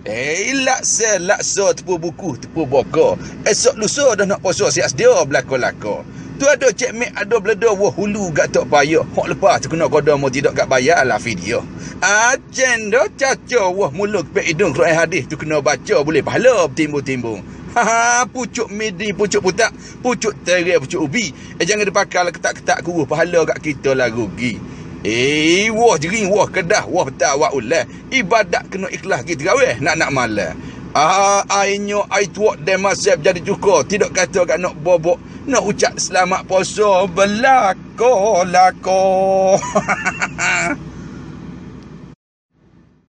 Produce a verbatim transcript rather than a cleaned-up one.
Eh, laksa, laksa tepu buku, tepu boka. Esok lusa dah nak puasa siap sedia belaka-laka. Tu ada cek mek ada beleda wah hulu gak tak payah. Hok lepas tu kena koda mau tidak gak bayar lah video. Acen dah caca wah mulut pe hidung Quran hadis tu kena baca boleh pahala timbul-timbul. Ha pucuk midi, pucuk putak, pucuk terai, pucuk ubi. Eh jangan dipakai lah ketak-ketak kuruh pahala kat kita lah rugi. Eh wah jering wah kedah wah betul wah ulah. Ibadat kena ikhlas gitu gawe nak-nak malam. Ah, ainyo ai tuak demasep jadi cuka. Tidak kata kat nak bobok, nak ucap selamat puasa belako lako.